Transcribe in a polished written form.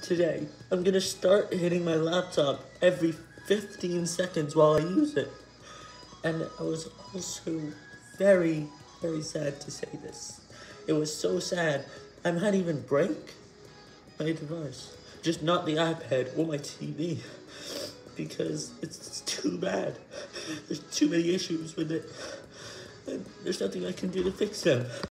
today. I'm gonna start hitting my laptop every 15 seconds while I use it. And I was also very, very sad to say this. It was so sad, I might even break my device. Just not the iPad or my TV. Because it's too bad. There's too many issues with it. And there's nothing I can do to fix them.